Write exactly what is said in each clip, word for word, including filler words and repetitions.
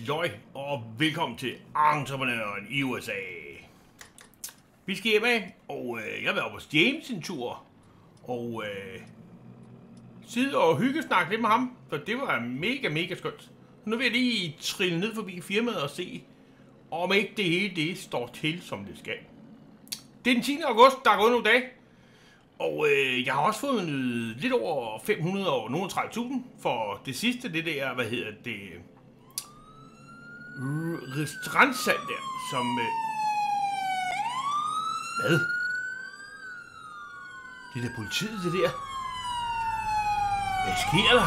Halløj, og velkommen til Entreprenøren i U S A. Vi skal hjem af, og øh, jeg har været oppe hos James en tur, og øh, sidde og hyggesnakke lidt med ham, for det var mega, mega skønt. Nu vil jeg lige trille ned forbi firmaet og se, om ikke det hele det står til, som det skal. Det er den tiende august, der er gået nogle dage, og øh, jeg har også fået lidt over fem hundrede og tredive tusind for det sidste, det der, hvad hedder det, restaurantsalg der, som... Øh... Hvad? Det er da politiet, det der. Hvad sker der?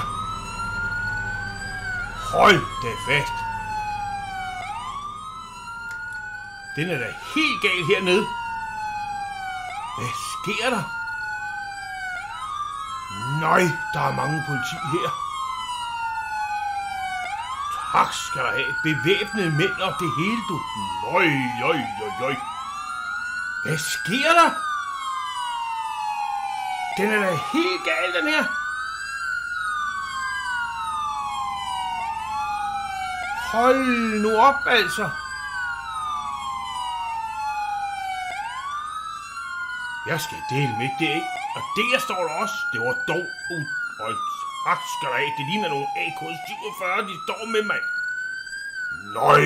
Hold da fast. Den er da helt gal hernede. Hvad sker der? Nej, der er mange politi her. Tak skal der have. Bevæbnede mænd og det hele, du. Nøj, nøj, nøj, nøj. Hvad sker der? Den er da helt gal, den her. Hold nu op, altså. Jeg skal dele med det, ikke? Og der står der også. Det var dog ud. Og tak skal der have. Det ligner nogle A K syvogfyrre, de står med mig. Nøj.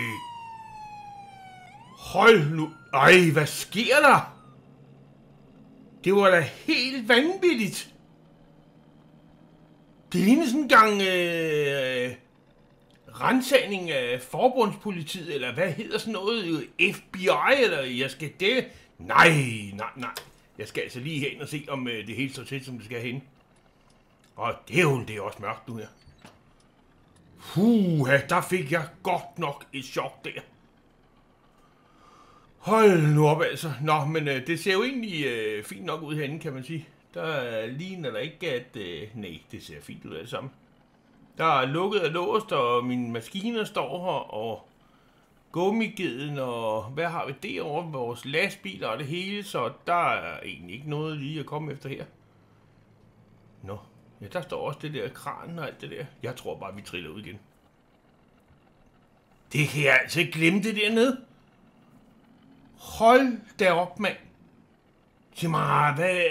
Hold nu. Ej, hvad sker der? Det var da helt vanvittigt. Det ligner sådan en gang øh, ransagning af forbundspolitiet, eller hvad hedder sådan noget? F B I, eller jeg skal det... Nej, nej, nej. Jeg skal altså lige hen og se, om øh, det hele står til, som det skal hen. Og det er jo det er også mørkt nu her. Puha, der fik jeg godt nok et chok der. Hold nu op altså. Nå, men øh, det ser jo egentlig øh, fint nok ud herinde, kan man sige. Der ligner der ikke, at... Øh, nej, det ser fint ud af det samme. Der er lukket og låst, og mine maskiner står her, og gummigeden, og hvad har vi derovre? Vores lastbiler og det hele, så der er egentlig ikke noget lige at komme efter her. Nå, ja, der står også det der kran og alt det der. Jeg tror bare, vi triller ud igen. Det kan jeg altså ikke glemme det dernede. Hold da op, mand. Sig mig, hvad...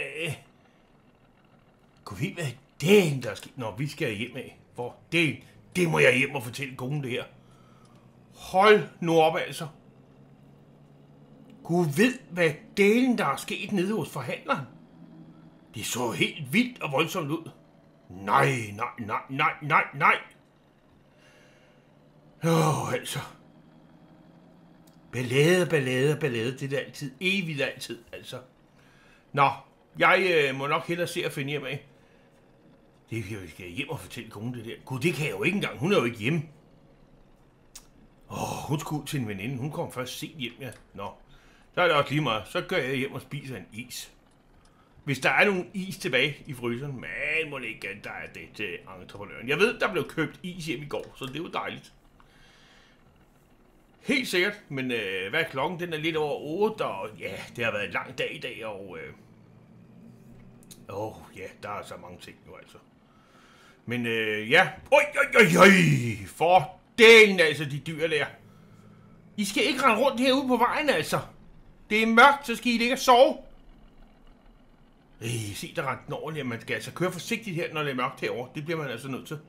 Kunne vi hvad det er, der er sket? Nå, vi skal hjem af. Hvor det, det må jeg hjem og fortælle konen det her. Hold nu op, altså. Gud ved, hvad delen, der er sket nede hos forhandleren. Det så helt vildt og voldsomt ud. Nej, nej, nej, nej, nej, nej. Åh, altså. Ballade, ballade, ballade. Det er altid. Evigt altid, altså. Nå, jeg øh, må nok hellere se at finde hjem af. Det kan jeg skal hjem og fortælle konen det der. Gud, det kan jeg jo ikke engang. Hun er jo ikke hjemme. Åh, hun skulle ud til en veninde. Hun kom først sent hjem, ja. Nå, så er det også lige meget. Så gør jeg hjem og spiser en is. Hvis der er nogen is tilbage i fryseren, man må det ikke, at der er det til entreprenøren. Jeg ved, der blev købt is hjem i går, så det er jo dejligt. Helt sikkert, men øh, hvad er klokken? Den er lidt over otte, og ja, det har været en lang dag i dag, og... Øh, åh, ja, der er så mange ting nu, altså. Men øh, ja, oj, oj, oj, oj, for delen, altså, de dyr der. I skal ikke rende rundt herude på vejen, altså. Det er mørkt, så skal I ligge og sove. Øh, se, der rent den ordentligt, man skal altså køre forsigtigt her, når det er mørkt herovre. Det bliver man altså nødt til.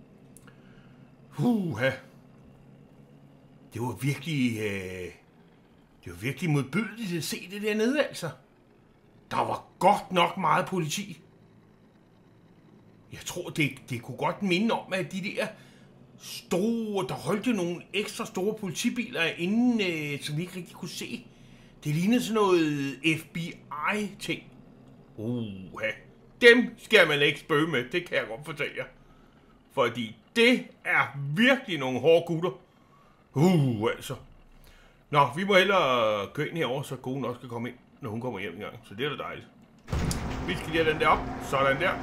Huha. Det var virkelig, øh, det var virkelig modbydeligt at se det dernede, altså. Der var godt nok meget politi. Jeg tror, det, det kunne godt minde om, at de der store, der holdt jo nogle ekstra store politibiler inden, øh, som vi ikke rigtig kunne se. Det lignede sådan noget F B I-ting. Uha. Dem skal man ikke spøge med, det kan jeg godt fortælle jer. Fordi det er virkelig nogle hårde gutter. Uh, altså. Nå, vi må hellere køre ind herover, så konen også kan komme ind, når hun kommer hjem en gang. Så det er da dejligt. Vi skal lige have den der op. Sådan der.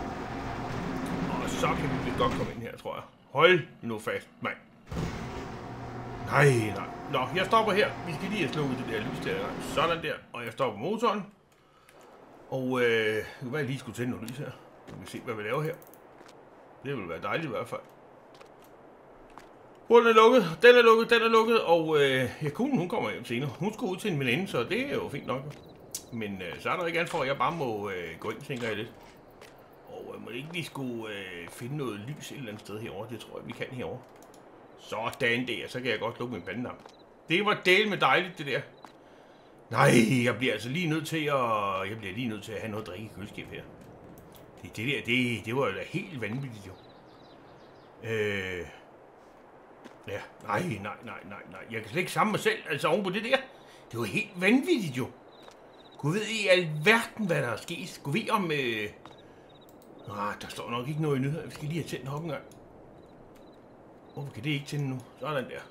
Og så kan vi godt komme ind her, tror jeg. Hold nu fast, mand. Nej, nej. Nå, jeg stopper her. Vi skal lige have slukket det der lys der. Sådan der. Og jeg stopper motoren. Og øh, det kan være, jeg lige skulle tænde noget lys her. Så vi kan se, hvad vi laver her. Det vil være dejligt i hvert fald. Hun er lukket, den er lukket, den er lukket, og øh, ja, konen, hun kommer hjem senere. Hun skal ud til en veninde, så det er jo fint nok. Men øh, så er der ikke andet for, at jeg bare må øh, gå ind, tænker jeg lidt. Og øh, må ikke vi skulle øh, finde noget lys et eller andet sted herovre. Det tror jeg, vi kan herovre. Sådan der, så kan jeg godt lukke min pandelamp. Det var del med dejligt, det der. Nej, jeg bliver altså lige nødt til at, jeg bliver lige nødt til at have noget at drikke i køleskabet her. Det, det der, det, det var jo da helt vanvittigt jo. Øh... Ja, nej, nej, nej, nej, nej. Jeg kan slet ikke samle mig selv, altså oven på det der. Det var helt vanvittigt jo. Gud ved i alverden, hvad der er sket. Gud ved om... Øh... Nej, der står nok ikke noget i nyheder. Vi skal lige have tændt op en gang. Hvorfor kan det ikke tænde nu? Sådan der.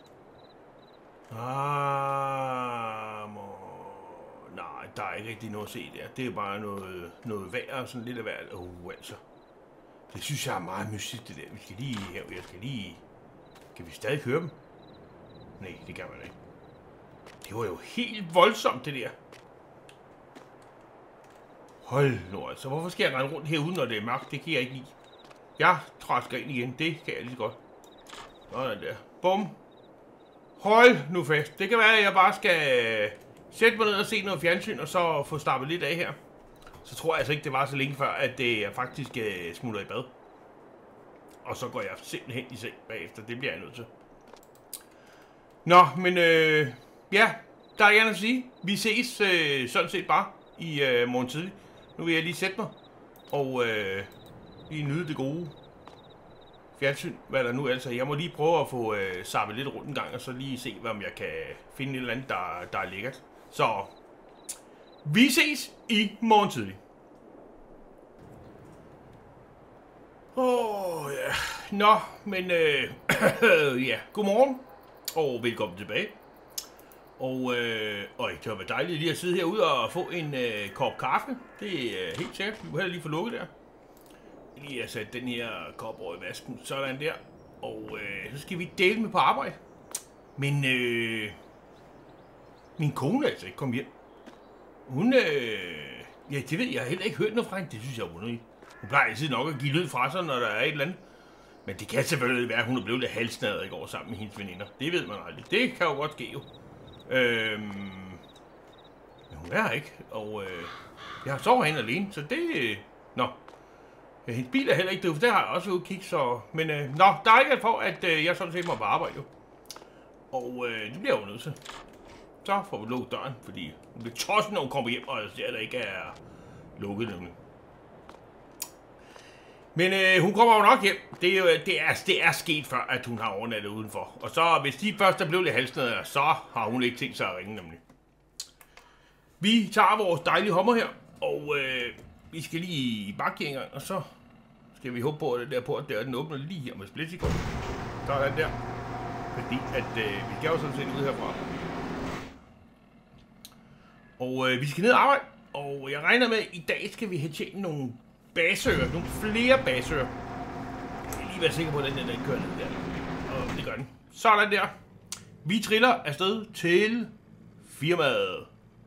Ah, må... Nej, der er ikke rigtig noget at se der. Det er bare noget, noget vejr, sådan lidt af vejr. Åh, oh, altså. Det synes jeg er meget mystisk, det der. Vi skal lige her, jeg skal lige... Kan vi stadig køre dem? Nej, det kan man ikke. Det var jo helt voldsomt, det der. Hold nu altså. Hvorfor skal jeg rende rundt herude, når det er mørkt? Det kan jeg ikke lide. Jeg træsker ind igen. Det kan jeg lige godt. Sådan der. Bum. Hold nu fast. Det kan være, at jeg bare skal sætte mig ned og se noget fjernsyn, og så få stappet lidt af her. Så tror jeg altså ikke, det var så længe før, at jeg faktisk smutter i bad. Og så går jeg simpelthen i seng bagefter. Det bliver jeg nødt til. Nå, men øh, ja, der er gerne at sige. Vi ses øh, sådan set bare i øh, morgen tidlig. Nu vil jeg lige sætte mig og øh, lige nyde det gode fjernsyn, hvad der nu er. Altså, jeg må lige prøve at få øh, sappet lidt rundt en gang, og så lige se, om jeg kan finde et eller andet, der, der er lækkert. Så vi ses i morgen tidlig. Åh, oh, ja. Nå, men øh, ja, godmorgen, og velkommen tilbage. Og øh, øj, det var dejligt lige at sidde herude og få en øh, kop kaffe. Det er helt sikkert. Vi må heller lige få lukket der. Lige at sætte den her kop over i vasken, sådan der. Og øh, så skal vi dele med på arbejde. Men øh, min kone er altså ikke kommet hjem. Hun, øh, ja, det ved jeg, jeg har heller ikke hørt noget fra hende. Det synes jeg er underligt. Hun plejer altid nok at give lyd fra sig, når der er et eller andet. Men det kan selvfølgelig være, at hun er blevet lidt halsnadet i går sammen med hendes veninder. Det ved man aldrig. Det kan jo godt ske jo. Øhm, men hun er her ikke, og øh, jeg har sovet hende alene, så det... Øh, nå. Ja, hendes bil er heller ikke det, for der har jeg også ude kigge, så... Men øh, nå, der er ikke for, at øh, jeg sådan set må på arbejde jo. Og øh, det bliver jeg jo nødt til. Så får vi lukket døren, fordi hun bliver tosset, når hun kommer hjem, og jeg ser, at der ikke er lukket nemlig. Men øh, hun kommer jo nok hjem. Det er, jo, det, er, det er sket før, at hun har overnattet udenfor. Og så, hvis de først er blevet lidt halsnede, så har hun ikke tænkt sig at ringe nemlig. Vi tager vores dejlige hummer her, og øh, vi skal lige i bakke en gang, og så skal vi håbe på, at den der port der, den åbner lige her med splitsekund. Så er den der. Fordi at øh, vi skal jo sådan set ud herfra. Og øh, vi skal ned og arbejde, og jeg regner med, at i dag skal vi have tjent nogle basører, nogle flere basører. Jeg skal lige være sikker på, at den der ikke kører ned der. Og det gør den. Sådan der. Vi triller afsted til firmaet.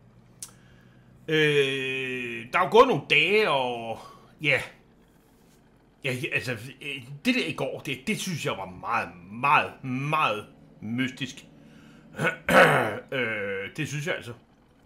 Øh, der er jo gået nogle dage, og ja, ja altså, det der i går, det, det synes jeg var meget, meget, meget mystisk. øh, det synes jeg altså.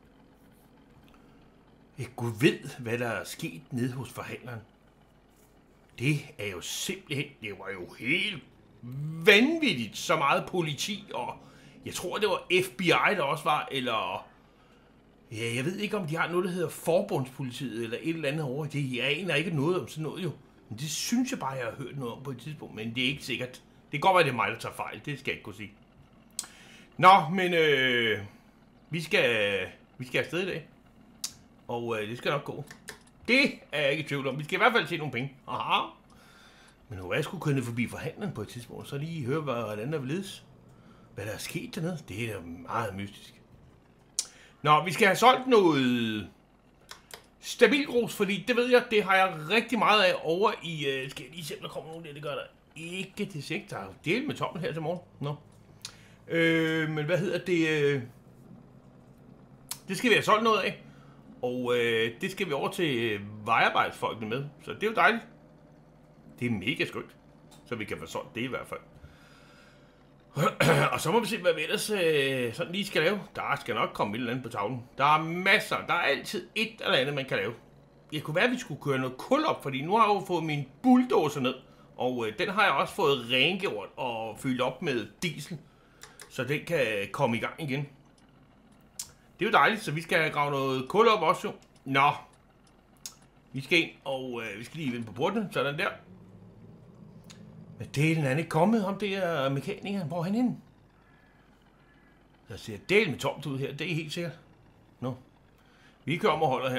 Jeg gud ved, hvad der er sket nede hos forhandleren. Det er jo simpelthen, det var jo helt vanvittigt, så meget politi, og jeg tror, det var F B I, der også var, eller... Ja, jeg ved ikke, om de har noget, der hedder Forbundspolitiet, eller et eller andet over. Det, jeg aner ikke noget om sådan noget, jo. Men det synes jeg bare, jeg har hørt noget om på et tidspunkt, men det er ikke sikkert. Det kan godt være, det er mig, der tager fejl. Det skal jeg ikke kunne sige. Nå, men øh, vi skal, vi skal afsted i dag. Og øh, det skal nok gå. Det er jeg ikke i tvivl om. Vi skal i hvert fald se nogle penge. Aha. Men nu er jeg sgu kunnet forbi forhandleren på et tidspunkt, så lige høre, hvordan der vil ledes. Hvad der er sket dernede, det er da meget mystisk. Nå, vi skal have solgt noget stabilgrus, fordi det ved jeg, det har jeg rigtig meget af over i... Øh, skal jeg lige se, om der kommer nogen der, det gør der ikke til sigt. Der er del med toppen her til morgen. Nå. Øh, men hvad hedder det? Øh, det skal vi have solgt noget af. Og øh, det skal vi over til vejarbejdsfolkene med. Så det er jo dejligt. Det er mega skønt. Så vi kan få solgt det i hvert fald. Og så må vi se, hvad vi ellers øh, sådan lige skal lave. Der skal nok komme et eller andet på tavlen. Der er masser. Der er altid et eller andet, man kan lave. Det kunne være, at vi skulle køre noget kul op, fordi nu har jeg jo fået min bulldozer ned. Og øh, den har jeg også fået rengjort og fyldt op med diesel. Så den kan komme i gang igen. Det er jo dejligt, så vi skal grave noget kul op også jo. Nå. Vi skal ind, og øh, vi skal lige vende på porten. Sådan der. Men delen er han ikke kommet, om det er mekanikeren. Hvor er han henne? Der ser delen med tomt ud her, det er helt sikkert. Nå. Vi kører om og holder her.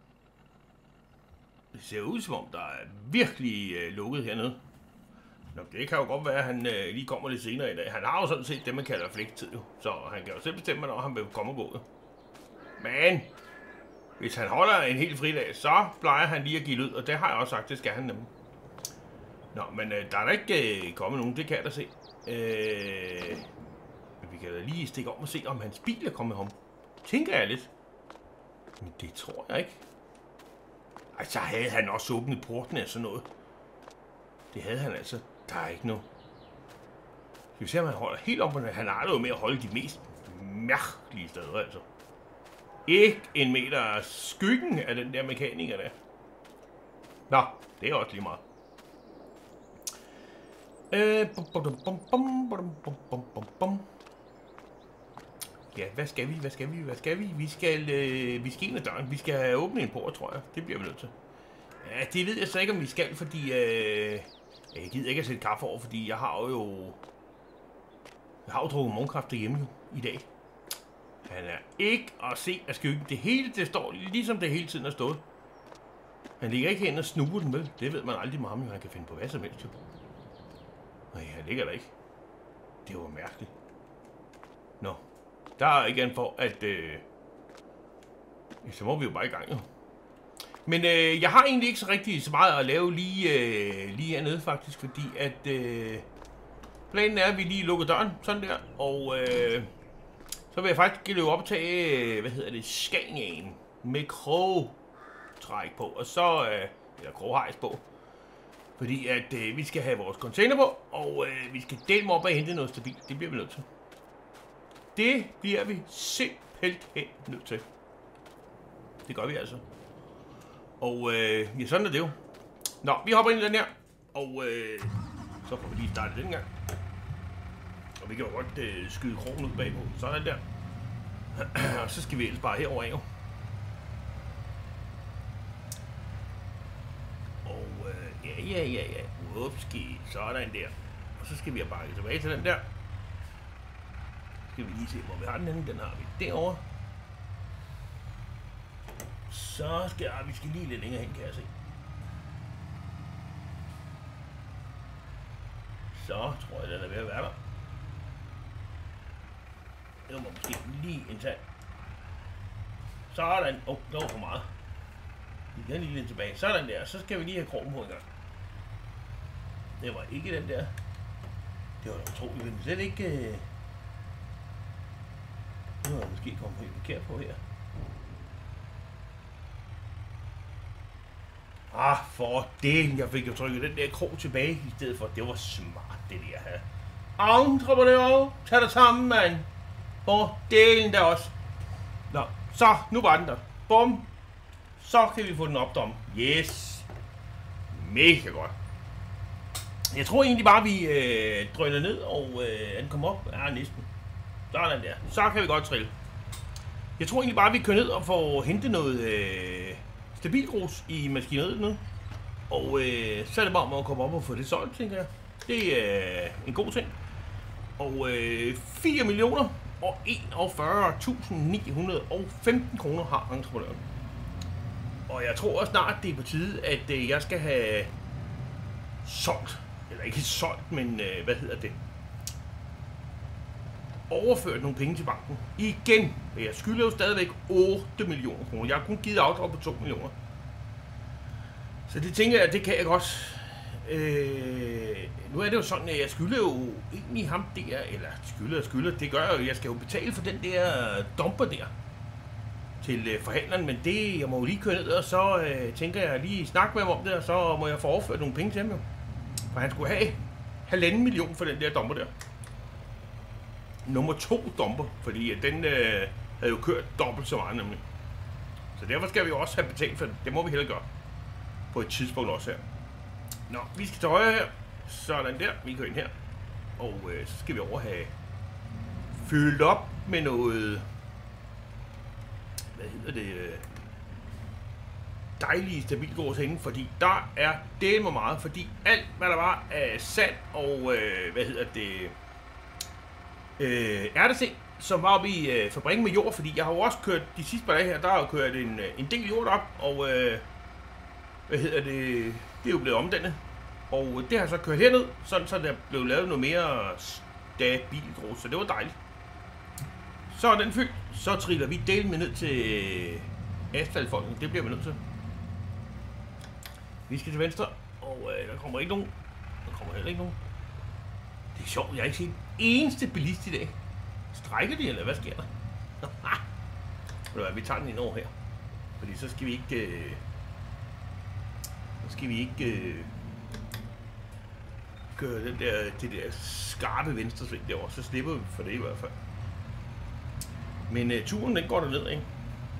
Det ser ud som om, der er virkelig øh, lukket hernede. Nå, det kan jo godt være, at han øh, lige kommer lidt senere i dag. Han har jo sådan set det, man kalder flægtid jo. Så han kan jo selv bestemme, når han vil komme og gå. Jo. Men hvis han holder en helt fridag, så plejer han lige at give lyd. Og det har jeg også sagt, det skal han nemlig. Nå, men øh, der er da ikke øh, kommet nogen, det kan jeg da se. Øh, men vi kan da lige stikke om og se, om hans bil er kommet om. Tænker jeg lidt. Men det tror jeg ikke. Ej, så havde han også åbnet porten af sådan noget. Det havde han altså. Der er ikke noget. Skal vi se, om han holder helt op på den. Han har jo med at holde de mest mærkelige steder, altså. Ikke en meter skyggen af den der mekaniker der. Nå, det er også lige meget. Øh, bum, bum, bum, bum, bum, bum, bum, bum. Ja, hvad skal vi? Hvad skal vi? Hvad skal vi? Vi skal, øh, vi skal ind ad døren. Vi skal åbne en port, tror jeg. Det bliver vi nødt til. Ja, det ved jeg så ikke, om vi skal, fordi øh, jeg gider ikke at sætte kaffe over, fordi jeg har jo jeg har jo drukket morgenkaffe derhjemme jo, i dag. Han er ikke at se af skyggen. Det hele, det står ligesom det hele tiden er stået. Han ligger ikke hen og snuber den vel. Det ved man aldrig med ham, jo. Han kan finde på hvad som helst jo. Nej, han ligger der ikke. Det var mærkeligt. Nå. Der er ikke andet for, at øh, så må vi jo bare i gang jo. Men øh, jeg har egentlig ikke så rigtig så meget at lave lige, øh, lige hernede faktisk, fordi at øh, planen er, at vi lige lukker døren, sådan der, og øh, så vil jeg faktisk løbe op og tage, hvad hedder det, Scaniaen med krogtræk på, og så, øh, eller kroghejs på, fordi at øh, vi skal have vores container på, og øh, vi skal dele op og hente noget stabilt, det bliver vi nødt til. Det bliver vi simpelthen nødt til. Det gør vi altså. Og øh, ja, sådan er det jo. Nå, vi hopper ind i den her. Og øh, så får vi lige startet den gang. Og vi kan jo godt øh, skyde krogen ud bagpå. Sådan der. Og så skal vi ellers bare herover af jo. Og øh, ja, ja, ja, ja. Upski. Sådan der. Og så skal vi have bakket tilbage til den der. Skal vi lige se, hvor vi har den henne. Den har vi derovre. Så skal jeg, vi skal lige lidt længere hen, kan jeg se. Så tror jeg, den er ved at være der. Det var måske lige en tand. Sådan. Åh, oh, det var for meget. Vi kan lige lidt tilbage. Sådan der. Så skal vi lige have krogen på en gang. Det var ikke den der. Det var da utroligt. Men slet ikke... Øh... Nu har jeg måske kommet helt forkert på her. Ah, for delen. Jeg fik jo trykket den der krog tilbage i stedet for. Det var smart, det der her. Entreprenør, tag dig sammen, mand. For delen der også. Nå, så, nu var den der. Bum. Så kan vi få den op om. Yes. Mega godt. Jeg tror egentlig bare, vi øh, drøner ned, og øh, den kommer op. Ja, næsten. Sådan der. Så kan vi godt trille. Jeg tror egentlig bare, vi kører ned og får hentet noget øh, stabilgrus i maskineriet nu. Og øh, så er det bare om at komme op og få det solgt, tænker jeg. Det er øh, en god ting. Og øh, fire millioner og enogfyrre tusind ni hundrede og femten kroner har entreprenøren. Og jeg tror også snart, det er på tide, at øh, jeg skal have solgt. Eller ikke solgt, men øh, hvad hedder det? Overført nogle penge til banken. Igen. Jeg skylder jo stadigvæk otte millioner kroner. Jeg har kun givet afdrag på to millioner. Så det tænker jeg, det kan jeg godt. Øh, nu er det jo sådan, at jeg skylder jo egentlig ham der, eller skylder og skylder, det gør jeg jo. Jeg skal jo betale for den der dumper der til øh, forhandleren, men det, jeg må jo lige køre ned, og så øh, tænker jeg lige snakke med ham om det, og så må jeg få overført nogle penge til ham jo. For han skulle have halvanden million for den der dumper der. nummer to dumper, fordi den øh, havde jo kørt dobbelt så meget nemlig. Så derfor skal vi jo også have betalt for det. Det må vi heller gøre. På et tidspunkt også her. Nå, vi skal til højre her. Sådan der. Vi går ind her. Og øh, så skal vi over have fyldt op med noget... Hvad hedder det? Dejlige stabilgrus herinde, fordi der er det med meget, fordi alt hvad der var af sand og øh, hvad hedder det øh, ærtesten, som var oppe i øh, fabrikken med jord, fordi jeg har jo også kørt de sidste par dage her, der har jo kørt en, en del jord op, og øh, hvad hedder det, det er jo blevet omdannet, og det har så kørt herned, sådan så der blev lavet noget mere stabilt grus, så det var dejligt. Så er den fyldt, så triller vi delen med ned til asfaltfolken, det bliver vi nødt til. Vi skal til venstre, og øh, der kommer ikke nogen. Der kommer heller ikke nogen. Det er sjovt, jeg har ikke set en eneste bilist i dag. Strækker de, eller hvad sker der? Vi tager den ind over her. Fordi så skal vi ikke... Øh, så skal vi ikke... Øh, gøre den der, det der skarpe venstresving derovre. Så slipper vi for det i hvert fald. Men øh, turen, den går der ned, ikke?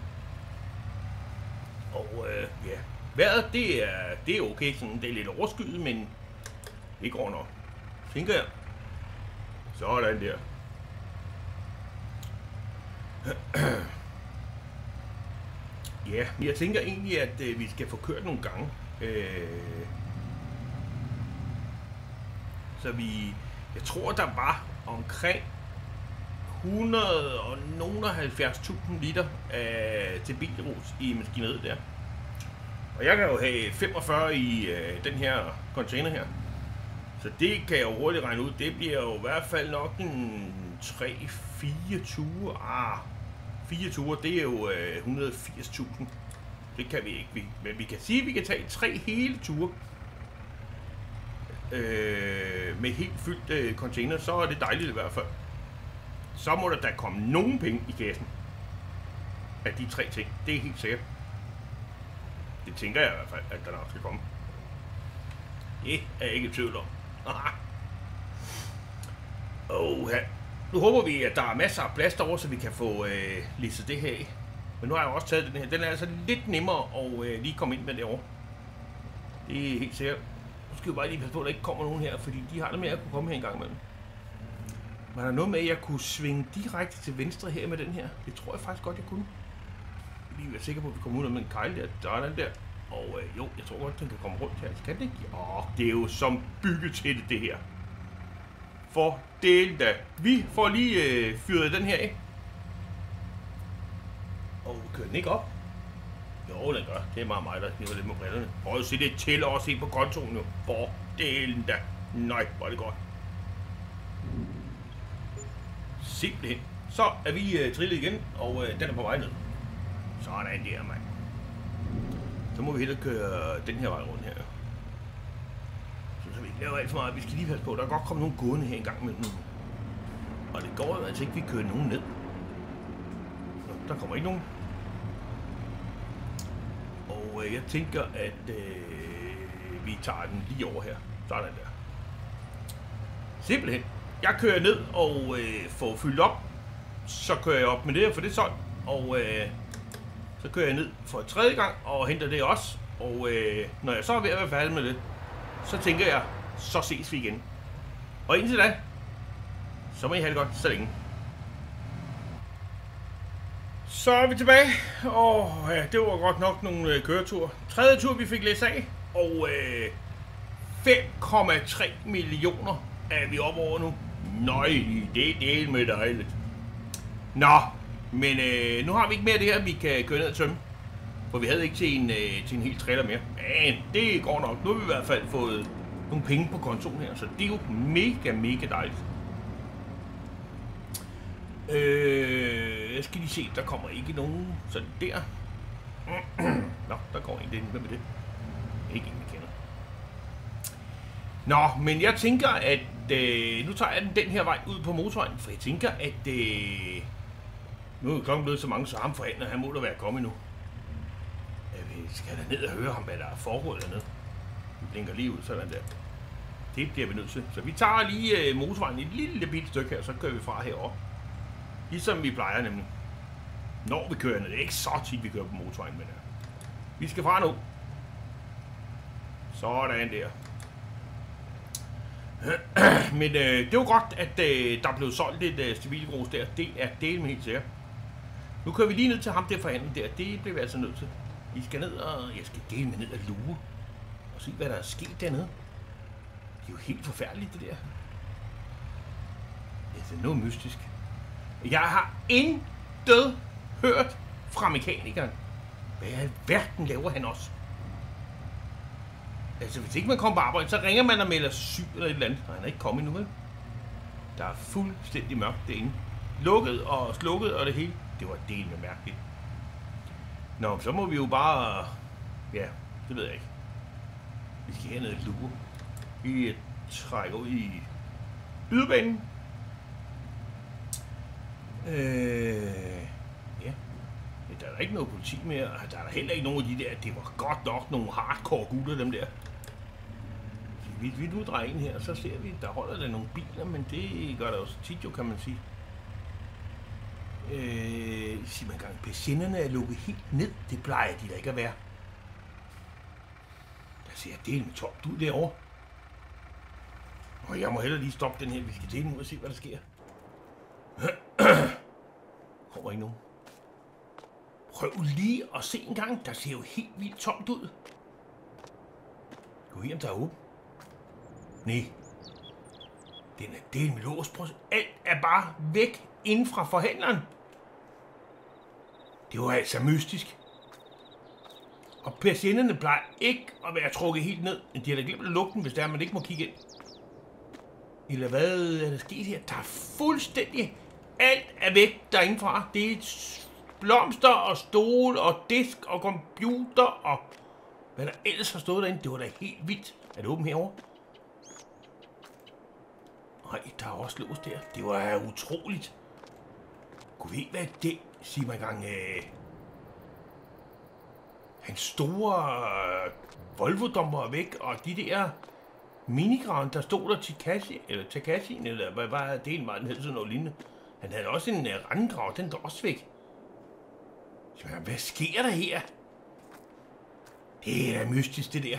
Og øh, ja... Vejret, det er, det er okay, sådan, det er lidt overskyet, men det går nok, tænker jeg. Sådan der. Ja, jeg tænker egentlig, at øh, vi skal få kørt nogle gange. Øh, så vi, jeg tror, der var omkring hundrede og halvfjerds tusind liter af til bilrus i maskineriet der. Og jeg kan jo have femogfyrre i øh, den her container her. Så det kan jeg jo hurtigt regne ud. Det bliver jo i hvert fald nok en tre fire ture. Ah, fire ture, det er jo øh, et hundrede og firs tusind. Det kan vi ikke. Men vi kan sige, at vi kan tage tre hele ture. Øh, med helt fyldt øh, container, så er det dejligt i hvert fald. Så må der da komme nogen penge i kassen. Af de tre ting. Det er helt sikkert. Det tænker jeg i hvert fald, at der nok skal komme. Det er jeg ikke i tvivl om. Oh, ja. Nu håber vi, at der er masser af plads derovre, så vi kan få øh, listet det her af. Men nu har jeg også taget den her. Den er altså lidt nemmere at øh, lige komme ind med derovre. Det er helt sikkert. Nu skal vi bare lige passe på, at der ikke kommer nogen her, fordi de har det med at kunne komme her en gang imellem. Var der noget med, at jeg kunne svinge direkte til venstre her med den her? Det tror jeg faktisk godt, jeg kunne. Vi er sikre på, at vi kommer ud med en kejl der. Der er den der. Og øh, jo, jeg tror godt, den kan komme rundt her. Kan det ikke? Åh, det er jo som bygget til det, det her. For delen da. Vi får lige øh, fyret den her af. Og kører den ikke op? Jo, den gør. Det er meget mig, der kniver lidt med brillerne. Prøv at se det til og se på kontoen nu. For delen da. Nej, hvor er det godt. Simpelthen. Så er vi øh, trillet igen, og øh, den er på vej ned. Sådan der, mand. Så må vi hellere køre den her vej rundt her. Så, så vi ikke laver alt for meget. Vi skal lige passe på. Der kan godt komme nogle gående her en gang imellem. Og det går jo altså ikke, vi kører nogen ned. Nå, der kommer ikke nogen. Og øh, jeg tænker, at øh, vi tager den lige over her. Sådan der. Simpelthen. Jeg kører ned og øh, får fyldt op. Så kører jeg op med det her, for det er sådan. Og øh, så kører jeg ned for tredje gang og henter det også. Og øh, når jeg så er ved at være færdig med det, så tænker jeg, så ses vi igen. Og indtil da, så må I have det godt så længe. Så er vi tilbage. Og ja, det var godt nok nogle øh, køreture. Tredje tur vi fik læst af. Og øh, fem komma tre millioner er vi oppe over nu. Nøj, det er del med dejligt. Nå, men øh, nu har vi ikke mere af det her, vi kan køre ned og tømme. For vi havde ikke til en, øh, til en hel trailer mere. Men det går nok. Nu har vi i hvert fald fået nogle penge på kontoen her, så det er jo mega, mega dejligt. Øh, jeg skal lige se, der kommer ikke nogen sådan der. Nå, der går en. Hvem er det? Ikke en, vi kender. Nå, men jeg tænker, at øh, nu tager jeg den, den her vej ud på motorvejen, for jeg tænker, at øh, nu er klokken blevet så mange, så ham forhandler, han må da være kommet nu. Jeg skal da ned og høre ham, hvad der er foregået dernede. Vi blinker lige ud, sådan der. Det bliver vi nødt til. Så vi tager lige øh, motorvejen et lille bitte stykke her, så kører vi fra herover. Ligesom vi plejer nemlig. Når vi kører ned. Det er ikke så tit, vi kører på motorvejen, men ja. Vi skal fra nu. Sådan der. Men øh, det var godt, at øh, der blev solgt et øh, civilgrus der. Det er det med helt sikkert. Nu kører vi lige ned til ham der forhandler der. Det bliver vi altså nødt til. Vi skal ned, og jeg skal dele med ned og lure. Og se, hvad der er sket dernede. Det er jo helt forfærdeligt, det der. Det er noget mystisk. Jeg har intet hørt fra mekanikeren. Hvad i alverden laver han også? Altså, hvis ikke man kommer på arbejde, så ringer man og melder syg eller et eller andet. Og han er ikke kommet endnu, vel? Der er fuldstændig mørkt derinde. Lukket og slukket og det hele. Det var del med mærkeligt. Nå, så må vi jo bare... Ja, det ved jeg ikke. Vi skal hernede et lure. Vi trækker ud i yderbanen. Øh... Ja. Der er der ikke noget politi mere. Der er der heller ikke nogen af de der... Det var godt nok nogle hardcore gutter, dem der. Vi, vi nu drejer ind her, så ser vi, der holder der nogle biler, men det gør der også tit jo, kan man sige. Øh, sig man gang, patienterne er lukket helt ned. Det plejer de da ikke at være. Der ser jeg del med tomt ud derovre. Og jeg må hellere lige stoppe den her. Vi skal dele nu og se, hvad der sker. Kommer ikke nogen. Prøv lige at se en gang. Der ser jo helt vildt tomt ud. Gå hjem, der er åben. Nej. Den er del med lås. Alt er bare væk inden fra forhandleren. Det var altså mystisk. Og patienterne plejer ikke at være trukket helt ned. Men de har da glemt at lukke den, hvis der er, man ikke må kigge ind. Eller hvad er der sket her? Der er fuldstændig... Alt er væk derindefra. Det er blomster og stol og disk og computer og... Hvad der ellers har stået derinde, det var da helt vildt. Er det åbent herovre? Nej, der er også lås der. Det var utroligt. Kunne vi hvad det, siger man gang, øh... hans store øh, Volvo-domper er væk, og de der minigran, der stod der til Takashi, eller Takashi, eller hvad var det en, var den hed sådan noget lignende. Han havde også en uh, rendegrav, den der også væk. Så, hvad sker der her? Det er da mystisk, det der.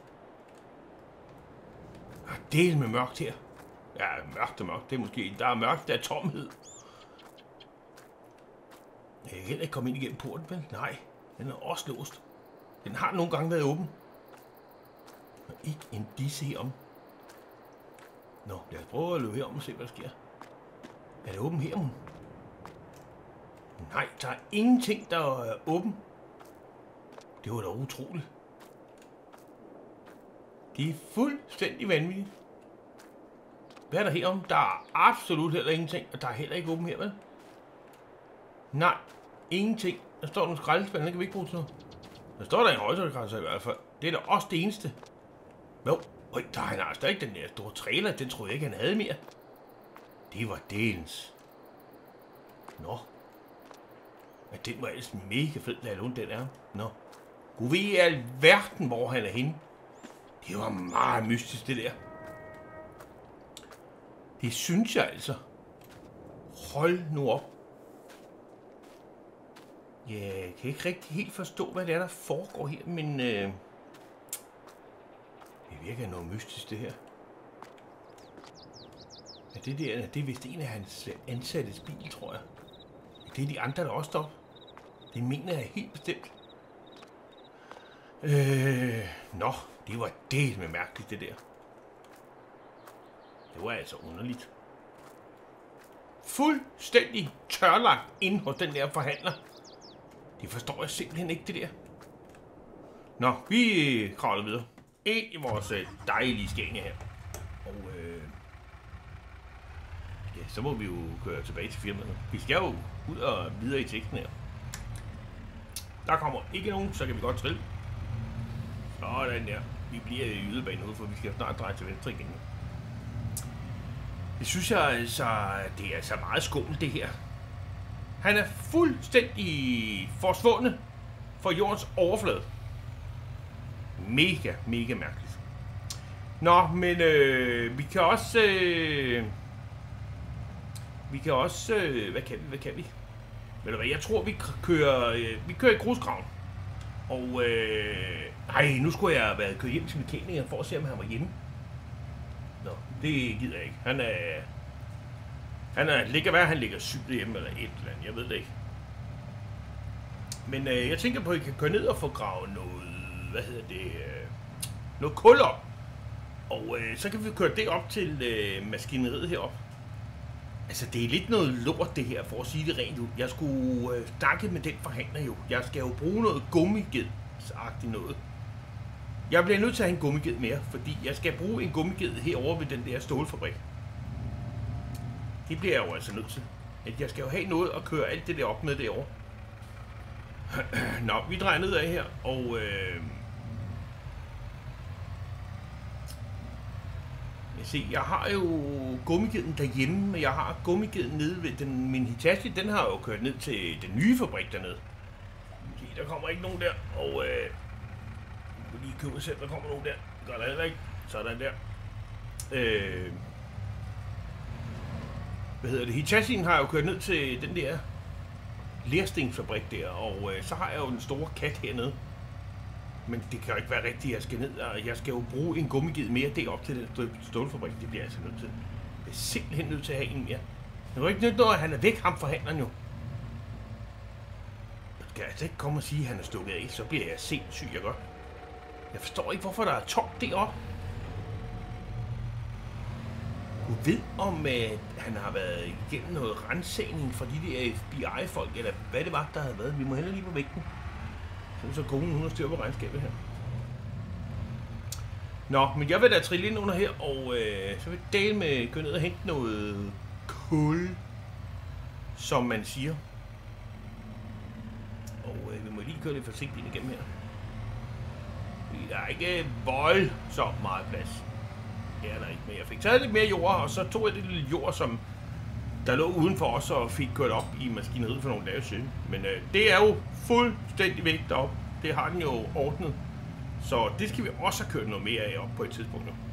Og det er med mørkt her. Ja, mørkt og mørkt, det er måske, der er mørkt, der er tomhed. Jeg kan heller ikke komme ind igennem porten, vel? Nej, den er også låst. Den har nogle gange været åben. Og ikke en disse herom. Nå, lad os prøve at løbe herom og se, hvad der sker. Er det åben her, mon? Nej, der er ingenting, der er åben. Det var da utroligt. Det er fuldstændig vanvittigt. Hvad er der herom? Der er absolut heller ingenting, og der er heller ikke åben her, vel? Nej, ingenting. Der står nogle skraldespande, den kan vi ikke bruge til noget. Der står der en højtryksgrænser i hvert fald. Det er da også det eneste. Jo, øj, der er han altså ikke den der store trailer. Den troede jeg ikke, han havde mere. Det var delens. Nå. Men den var ellers mega fed, lad alene den er. Nå. Gud ved i alverden, hvor han er henne. Det var meget mystisk, det der. Det synes jeg altså. Hold nu op. Jeg kan ikke rigtig helt forstå, hvad det er, der foregår her, men øh, det virker noget mystisk, det her. Ja, det der, det er vist en af hans ansattes bil, tror jeg. Det er de andre, der også står. Det mener jeg helt bestemt. Øh, nå, det var det med mærkeligt, det der. Det var altså underligt. Fuldstændig tørlagt ind hos den der forhandler. Det forstår jeg simpelthen ikke, det der. Nå, vi kravler videre. Ind i vores dejlige Scania her. Og øh, ja, så må vi jo køre tilbage til firmaet. Vi skal jo ud og videre i teksten her. Der kommer ikke nogen, så kan vi godt trille. Sådan der. Vi bliver i yderbanen ude, for vi skal snart dreje til venstre igen. Det synes jeg altså, det er altså meget skummelt, det her. Han er fuldstændig forsvundet fra jordens overflade. Mega, mega mærkeligt. Nå, men øh, vi kan også... Øh, vi kan også... Øh, hvad kan vi? Hvad kan vi? Ved du hvad, jeg tror, vi kører... Øh, vi kører i grusgraven. Og... Øh, nej, nu skulle jeg have været kørt hjem til mekanikeren for at se, om han var hjemme. Nå, det gider jeg ikke. Han er... Han er... Det kan være, han ligger sygt hjemme eller et eller andet. Jeg ved det ikke. Men øh, jeg tænker på, at I kan køre ned og få gravet noget... Hvad hedder det? Øh, noget kul op. Og øh, så kan vi køre det op til øh, maskineriet heroppe. Altså, det er lidt noget lort, det her, for at sige det rent ud. Jeg skulle øh, snakke med den forhandler jo. Jeg skal jo bruge noget gummiged-agtigt noget. Jeg bliver nødt til at have en gummiged mere, fordi jeg skal bruge en gummiged herovre ved den der stålfabrik. Det bliver jeg jo altså nødt til. At jeg skal jo have noget at køre alt det der op med derovre. Nå, vi drejer nedad her, og... Øh, Se, jeg har jo gummigeden derhjemme, men jeg har gummigeden nede ved den, min Hitachi, den har jo kørt ned til den nye fabrik dernede. Se, der kommer ikke nogen der, og øh, jeg må lige købe selv, der kommer nogen der. Gør der heller ikke. Sådan der. Øh, hvad hedder det? Hitachien har jo kørt ned til den der lerstensfabrik der, og øh, så har jeg jo den store kat hernede. Men det kan jo ikke være rigtigt, at jeg skal ned, og jeg skal jo bruge en gummiged mere derop til den stålfabrik. Det bliver jeg altså nødt til. Jeg er simpelthen nødt til at have en mere. Det er jo ikke nødt til, at han er væk, ham forhandleren jo. Jeg skal altså ikke komme og sige, at han er stukket af, så bliver jeg sindssyg, jeg gør. Jeg forstår ikke, hvorfor der er tomt deroppe. Du ved, om at han har været igennem noget rensagning fra de der F B I-folk, eller hvad det var, der havde været. Vi må hellere lige på vægten. Så konen, hun har styr på regnskabet her. Nå, men jeg vil da trille ind under her, og øh, så vil Dale med gå ned og hente noget kul, som man siger. Og øh, vi må lige køre lidt forsigtigt igennem her. Fordi der er ikke voldsomt meget plads. Det er der ikke, men jeg fik taget lidt mere jord, og så tog jeg det lille jord, som der lå uden for os, og fik kørt op i maskineriet for nogle dage siden. Men øh, det er jo fuldstændig væk deroppe. Det har den jo ordnet. Så det skal vi også have kørt noget mere af op på et tidspunkt nu.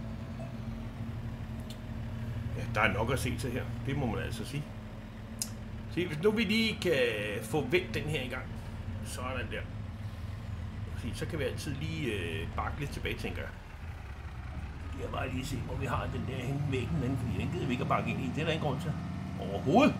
Ja, der er nok at se til her. Det må man altså sige. Se, hvis nu vi lige kan få vendt den her i gang. Sådan der. Se, så kan vi altid lige øh, bakke lidt tilbage, tænker jeg. Jeg vil bare lige se, hvor vi har den der henne i væggen, men fordi den gider vi ikke at bakke ind i. Det er der ingen grund til. Overhovedet.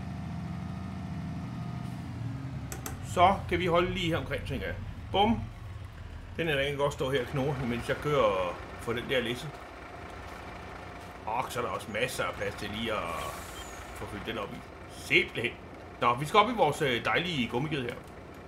Så kan vi holde lige her omkring, tænker jeg. Bum. Den er der ikke godt stå her og knurre, mens jeg kører og får den der læse. Og så er der også masser af plads til lige at få fyldt den op i. Simpelthen. Nå, vi skal op i vores dejlige gummiged her.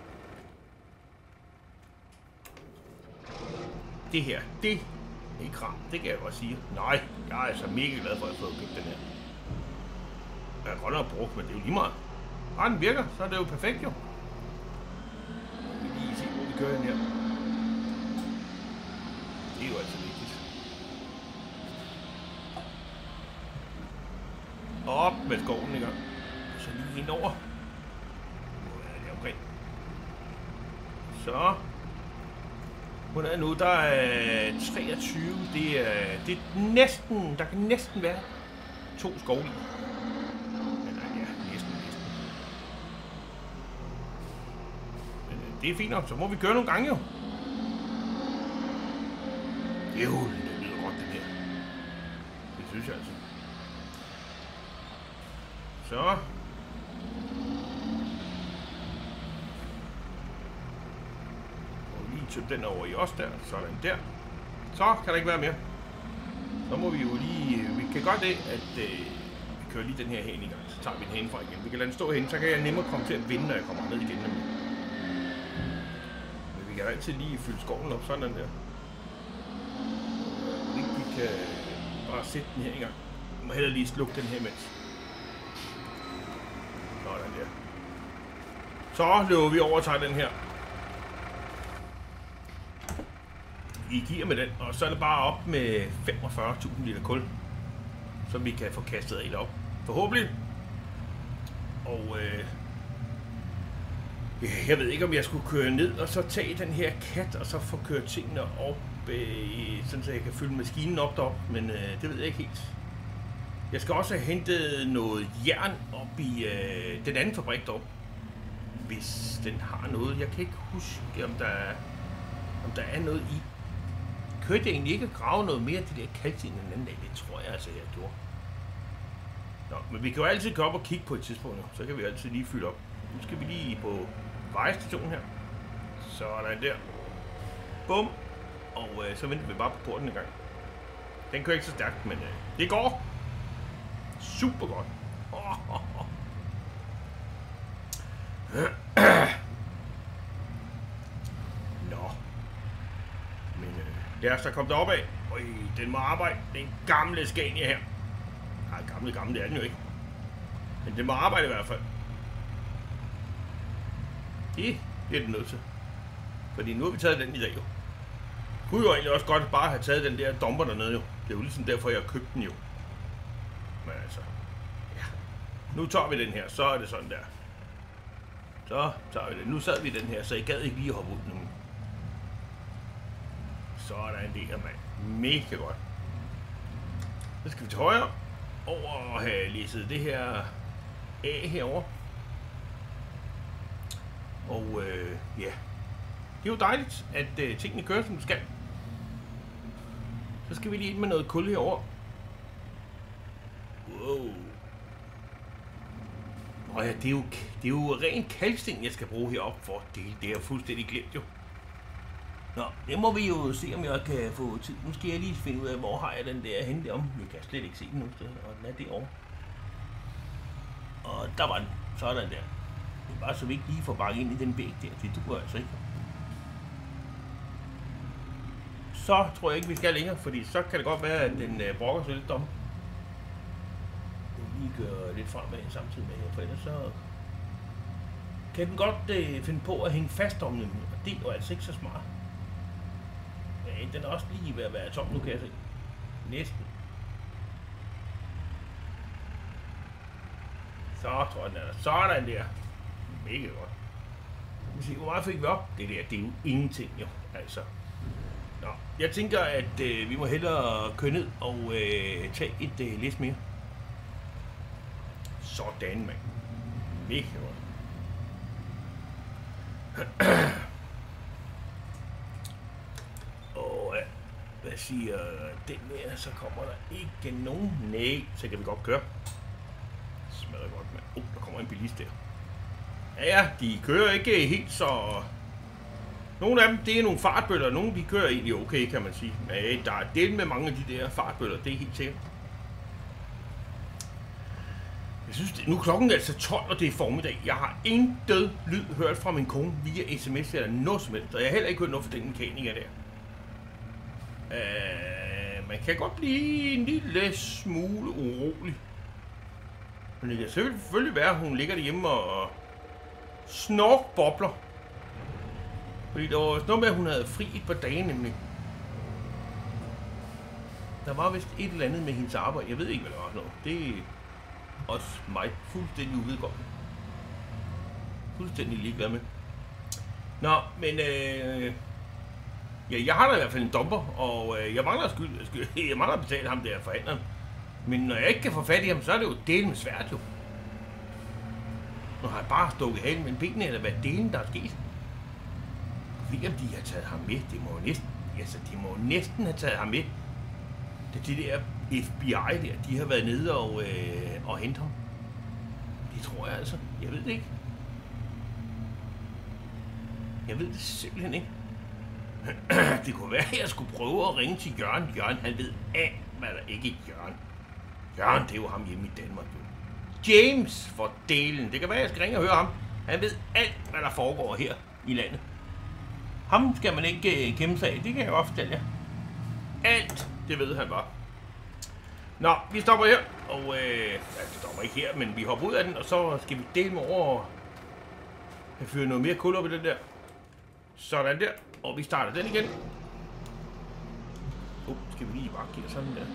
Det her, det er ikke ramt, det kan jeg godt sige. Nej, jeg er altså mega glad for at få købt den her. Jeg har godt nok brugt, men det er jo lige meget. Bare den virker, så er det jo perfekt jo. Vi kan lige se, hvor vi kører den her. Det er jo altså vigtigt. Op med skoven i gang. Så lige ind over. Hvor er det omkring? Så. Hvor er nu? Der er treogtyve. Det er, det er næsten, der kan næsten være to skov i. Men nej, ja, næsten, næsten. Men det er fint nok, så må vi køre nogle gange jo. Det er jo, det lyder godt det her. Det synes jeg altså. Så. Tøb den over i os der, sådan der. Så kan der ikke være mere. Så må vi jo lige, vi kan godt det, at øh, vi kører lige den her hen i gang, så tager vi den herinde fra igen. Vi kan lade den stå hen, så kan jeg nemmere komme til at vinde, når jeg kommer ned igen. Nemlig. Men vi kan altid lige fylde skoven op, sådan der. Vi kan bare sætte den her i gang. Vi må hellere lige slukke den her mens. Sådan der. Så løber vi over og tager den her. I giver med den, og så er det bare op med femogfyrre tusind liter kul, som vi kan få kastet af op. Forhåbentlig. Og øh, jeg ved ikke, om jeg skulle køre ned og så tage den her kat, og så få kørt tingene op øh, sådan så jeg kan fylde maskinen op derop, men øh, det ved jeg ikke helt. Jeg skal også have hentet noget jern op i øh, den anden fabrik derop, hvis den har noget. Jeg kan ikke huske, om der er, om der er noget i. Kørte jeg egentlig ikke at grave noget mere af det der kalksten den anden dag? Det tror jeg altså, jeg gjorde. Nå, men vi kan jo altid gå op og kigge på et tidspunkt nu. Så kan vi altid lige fylde op. Nu skal vi lige på vejstationen her. Sådan der. Bum. Og øh, så venter vi bare på porten en gang. Den kører ikke så stærkt, men øh, det går. Super godt. Oh, oh, oh. Nå. Men øh, lad os da komme deroppe af. Øj, den må arbejde. Den gamle Scania her. Nej, gamle, gamle, det er den jo ikke. Men den må arbejde i hvert fald. Det bliver den nødt til. Fordi nu har vi taget den i dag jo. Kunne jo egentlig også godt bare have taget den der dumper dernede jo. Det er jo ligesom derfor, jeg købte den jo. Men altså, ja. Nu tager vi den her, så er det sådan der. Så tager vi den. Nu sad vi den her, så jeg gad ikke lige hoppe ud nu. Sådan der, mand. Mega godt. Så skal vi til højre. Over og have læsset det her af herover. Og øh, ja. Det er jo dejligt, at øh, tingene kører, som det skal. Så skal vi lige ind med noget kul herover. Wow. Og ja, det er jo, det er jo ren kalksten, jeg skal bruge heroppe for. Det, det er jeg fuldstændig glemt jo. Nå, det må vi jo se, om jeg kan få tid. Nu skal jeg lige finde ud af, hvor har jeg den der henne derom. Jeg kan slet ikke se den nogen steder, og den er derovre. Og der var den. Sådan der. Det er bare så vi ikke lige får bakket ind i den bæk der. Det duer altså ikke. Så tror jeg ikke, vi skal længere, fordi så kan det godt være, at den øh, brokker sig lidt dom. Jeg lige gøre lidt fremad samtidig med her, for ellers så kan den godt øh, finde på at hænge fast om den, og det er jo altså ikke så smart. Ja, den er også lige ved at være tom nu, kan jeg se. Næsten. Så tror jeg, den er der. Sådan der. Mega godt. Vi se, hvor meget fik vi op? Det der, det er jo ingenting jo, altså. Nå, jeg tænker, at øh, vi må hellere køre ned og øh, tage et øh, læs mere. Sådan, mand. Mega godt. Og øh, hvad siger den der? Så kommer der ikke nogen. Nej, så kan vi godt køre. Smadrer godt, mand. Oh, der kommer en bilist der. Ja, ja, de kører ikke helt så... Nogle af dem, det er nogle fartbøller. Nogle, de kører egentlig okay, kan man sige. Men der er del med mange af de der fartbøller, det er helt sikkert. Jeg synes, det, nu er klokken altså tolv, og det er formiddag. Jeg har intet lyd hørt fra min kone via sms eller noget som helst. Og jeg har heller ikke hørt noget fra den mekaniker der. Uh, man kan godt blive en lille smule urolig. Men det kan selvfølgelig være, at hun ligger derhjemme og snorkbobler. Fordi der var noget med, at hun havde fri et par dage nemlig. Der var vist et eller andet med hendes arbejde. Jeg ved ikke, hvad der var noget. Det er også mig fuldstændig uvedkommende. Fuldstændig ligeglad med. Nå, men øh, ja, jeg har da i hvert fald en dumper, og øh, jeg mangler skyld, skyld. Jeg mangler at betale ham der forhandleren. Men når jeg ikke kan få fat i ham, så er det jo delen med svært jo. Nu har jeg bare stukket halen med benene, eller hvad delen der er sket. Jeg ved ikke, om de har taget ham med. Det må jo næsten, altså, de må næsten have taget ham med. Det de der F B I der, de har været nede og, øh, og hentet ham. Det tror jeg altså. Jeg ved det ikke. Jeg ved det simpelthen ikke. Det kunne være, at jeg skulle prøve at ringe til Jørgen. Jørgen, han ved alt, hvad der ikke er Jørgen. Jørgen, det er jo ham hjemme i Danmark. James for delen. Det kan være, at jeg skal ringe og høre ham. Han ved alt, hvad der foregår her i landet. Ham skal man ikke kæmpe sig af, det kan jeg også fortælle jer. Alt, det ved han bare. Nå, vi stopper her, og øh, ja, vi stopper ikke her, men vi hopper ud af den, og så skal vi dele med over og fyre noget mere kul op i den der. Sådan der, og vi starter den igen. Uh, skal vi lige bare give sådan der.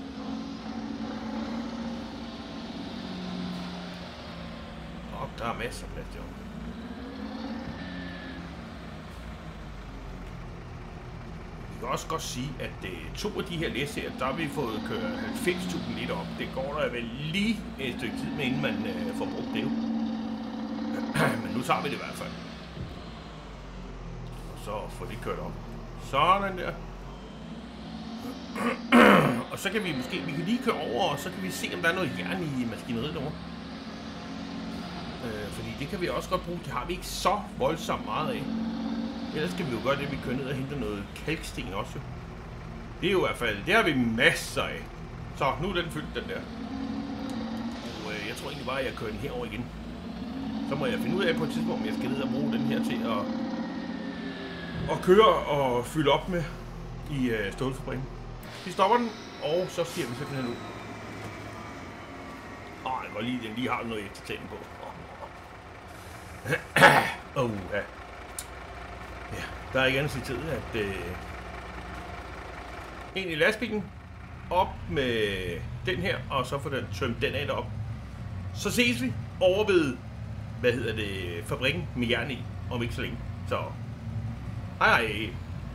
Og der er masser af plads der. Vi kan også godt sige, at uh, to af de her læs her, der har vi fået kørt halvfems tusind lidt op. Det går der vel lige et stykke tid med, inden man uh, får brugt det jo. Men nu tager vi det i hvert fald. Og så får det kørt op. Sådan der. Og så kan vi måske, vi kan lige køre over, og så kan vi se, om der er noget jern i maskineriet derovre. Øh, fordi det kan vi også godt bruge. Det har vi ikke så voldsomt meget af. Ellers skal vi jo gøre det, vi kører ned og henter noget kalksten også. Det er jo i hvert fald, det har vi masser af. Så nu er den fyldt, den der. Og øh, jeg tror egentlig bare, at jeg kører den herover igen. Så må jeg finde ud af på et tidspunkt, om jeg skal ned og bruge den her til at, at køre og fylde op med i øh, stålfabrikken. Vi stopper den, og så siger vi så den her ud. Åh, jeg går lige, den lige har noget eftertænding på. Åh, oh, ja. Ja, der er ikke andet til tid, at øh, ind i lastbilen, op med den her, og så får den tømt den af derop. Så ses vi over ved, hvad hedder det, fabrikken med jern i, om ikke så længe. Så, hej hej.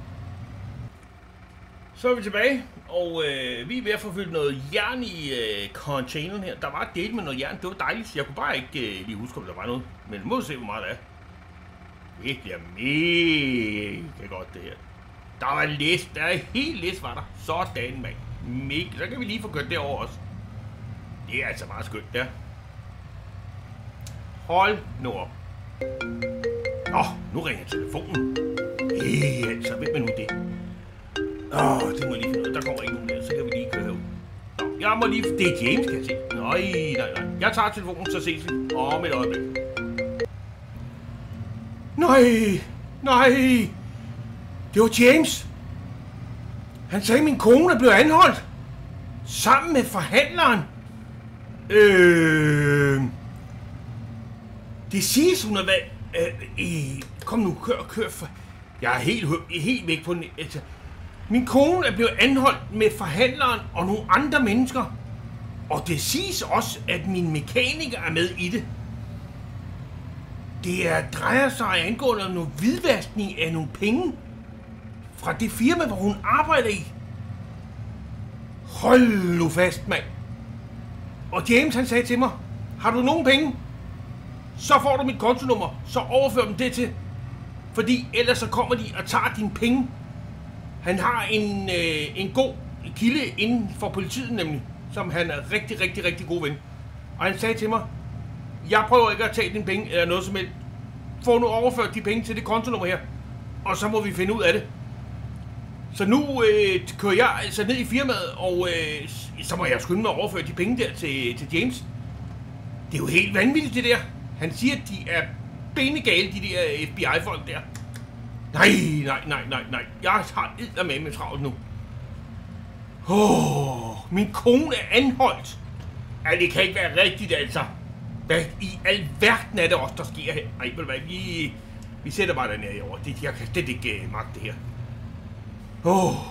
Så er vi tilbage, og øh, vi er ved at få fyldt noget jern i øh, containeren her. Der var et del med noget jern, det var dejligt. Jeg kunne bare ikke øh, lige huske, om der var noget. Men må se, hvor meget der er. Det bliver mega godt, det her. Der var læs, der er helt læs, var der. Sådan, mand. Mega. Så kan vi lige få kørt derover også. Det er altså meget skønt, der. Hold nu op. Nå, nu ringer telefonen. Hey, altså, hvem er nu det? Åh, oh, det må jeg lige finde ud. Der kommer ikke nogen der, så kan vi lige køre herud. Nå, jeg må lige... Det er James, kan jeg se. Nej, nej, nej. Jeg tager telefonen, så ses vi. Om et øjeblik. Nej, nej. Det var James. Han sagde, at min kone er blevet anholdt. Sammen med forhandleren. Øh... Det siges, hun har været... Øh, øh, kom nu, kør, kør for... Jeg er helt, helt væk på den... Altså, min kone er blevet anholdt med forhandleren og nogle andre mennesker. Og det siges også, at min mekaniker er med i det. Det er, drejer sig angående noget hvidvaskning af nogle penge fra det firma, hvor hun arbejder i. Hold nu fast, mand. Og James, han sagde til mig, har du nogen penge, så får du mit kontonummer, så overfør dem det til. Fordi ellers så kommer de og tager dine penge. Han har en, øh, en god kilde inden for politiet nemlig, som han er rigtig, rigtig, rigtig god ven. Og han sagde til mig, jeg prøver ikke at tage dine penge eller noget som helst. Få nu overført de penge til det kontonummer her, og så må vi finde ud af det. Så nu øh, kører jeg altså ned i firmaet, og øh, så må jeg skynde mig at overføre de penge der til, til James. Det er jo helt vanvittigt det der. Han siger, at de er benegale, de der F B I-folk der. Nej, nej, nej, nej, nej. Jeg har eddermame med travlt nu. Åh, oh, min kone er anholdt. Ja, det kan ikke være rigtigt, altså. Hvad i alverden er det også, der sker her? Ej, ved du hvad, vi, vi sætter bare den her i over. Det, jeg kan slet ikke uh, magte det her. Åh. Oh.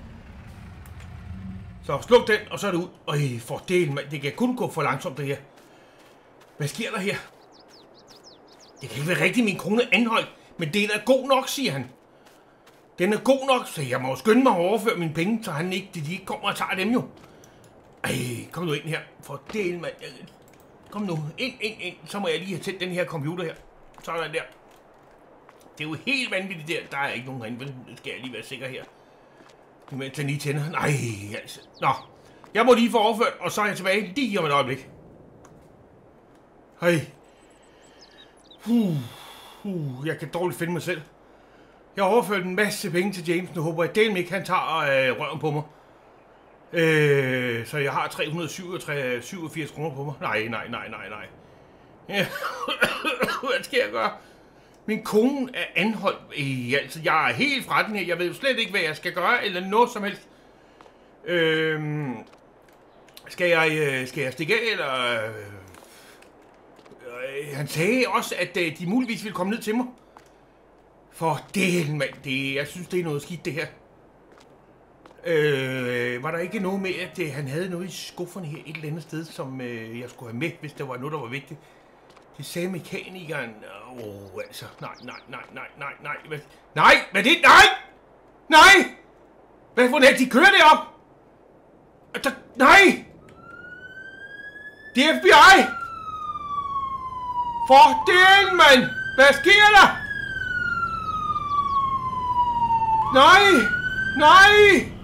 Så sluk den, og så er det ud. Øj, for det, man. Det kan kun gå for langsomt, det her. Hvad sker der her? Det kan ikke være rigtigt, min kone er anholdt. Men det er da god nok, siger han. Den er god nok, så jeg må skynde mig at overføre mine penge, så han ikke, de ikke kommer og tager dem jo. Ej, kom nu ind her. For del, mand. Kom nu, ind, ind, ind. Så må jeg lige have tændt den her computer her. Sådan der. Det er jo helt vanvittigt der. Der er ikke nogen herinde, vel? Det skal jeg lige være sikker her. Imens jeg lige tænder. Nej, altså. Nå. Jeg må lige få overført, og så er jeg tilbage lige om et øjeblik. Hej. Uh. Uh, jeg kan dårligt finde mig selv. Jeg har overført en masse penge til James. Nu håber jeg, at Dale ikke han tager øh, røven på mig. Øh, så jeg har tre hundrede og syvogfirs kroner på mig. Nej, nej, nej, nej, nej. Ja. Hvad skal jeg gøre? Min kone er anholdt. Øh, altså, jeg er helt fra den her. Jeg ved jo slet ikke, hvad jeg skal gøre, eller noget som helst. Øh, skal jeg, øh, skal jeg stikke af, eller... Øh, Han sagde også, at de muligvis ville komme ned til mig. For delen, mand. Det, jeg synes, det er noget skidt, det her. Øh, var der ikke noget med, at øh, han havde noget i skufferne her et eller andet sted, som øh, jeg skulle have med, hvis der var noget, der var vigtigt? Det sagde mekanikeren. Åh, oh, altså. Nej, nej, nej, nej, nej, nej. Hvad? Nej, hvad er det? Nej! Nej! Hvad for det? De kører derop! Der, nej! Det er F B I! For delen, mand! Hvad sker der? Nej! Nej!